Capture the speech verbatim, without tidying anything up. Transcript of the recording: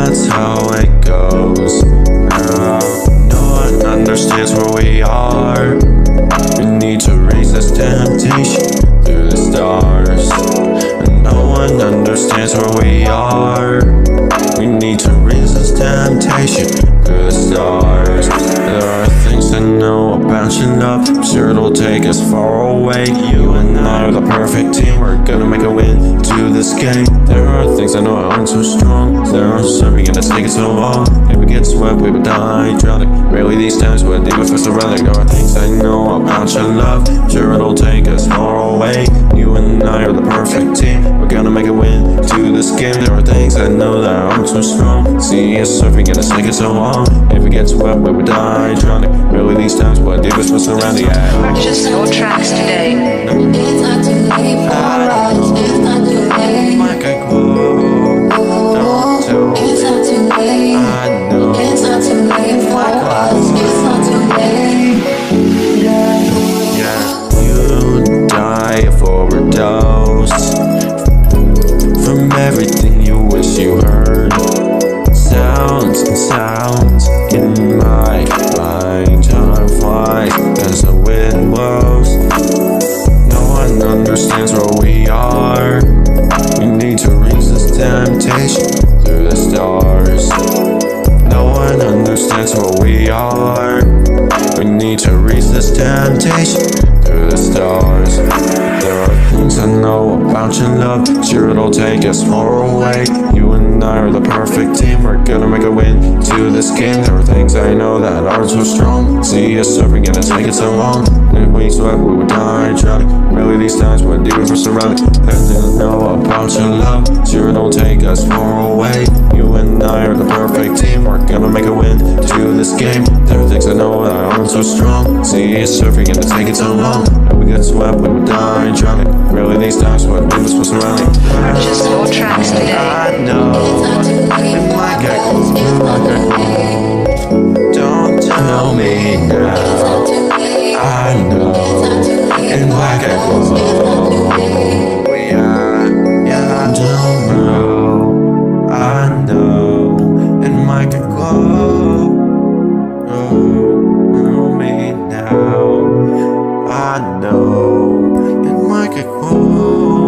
that's how it goes. uh, No one understands where we are. We need to resist temptation through the stars. And no one understands where we are. We need to resist temptation through the stars. There are things I know about your love, I'm sure it'll take us far away. You and I are the perfect team, we're gonna make a win to this game. There are things I know aren't so strong, there are some we're gonna take it so long. If we get swept, we would die drowning. Rarely these times we're deep with us surrounding. There are things I know about your love, I'm sure it'll take us far away. You and I are the perfect team, we're gonna make a win to this game. There are things I know that aren't so strong, see us surfing, gonna take it so long. If we get swept, we would die drowning. Really these times, what deep is what's around the eye. Purchase your tracks today. It's not too late for us. It's not too late. Like I grow, don't tell me. It's not too late. I know. It's not too late for us. It's not too late. Yeah. Yeah, you die of overdose from everything you wish you heard. Sounds and sounds in my mind. Time flies as the wind blows. No one understands where we are. We need to resist temptation through the stars. No one understands where we are. We need to resist temptation through the stars. There are things I know about your love, sure it'll take us far away. You and I are the perfect team, we're gonna make a win to this game. There are things I know that aren't so strong, see us surfing, gonna take it so long. If we sweat, we would die drowning. Really these times we're deep for surrounding. There's things I know about your love, sure it'll take us far away. You and I are the perfect team, we're gonna make a win to this game. There are things I know that aren't so strong, see us surfing, gonna take it so long. If we get swept, we would die drowning. Really these times we're deep for surrounding. Purchase your tracks today. I know, It's not too late for like I us. It's not too late. don't tell me It's now. not too late. I know, It's not too late and for like I us. It's not too go. late. Yeah, yeah, I don't know. I know, and like I go. Oh, know me now. I know, and like I go.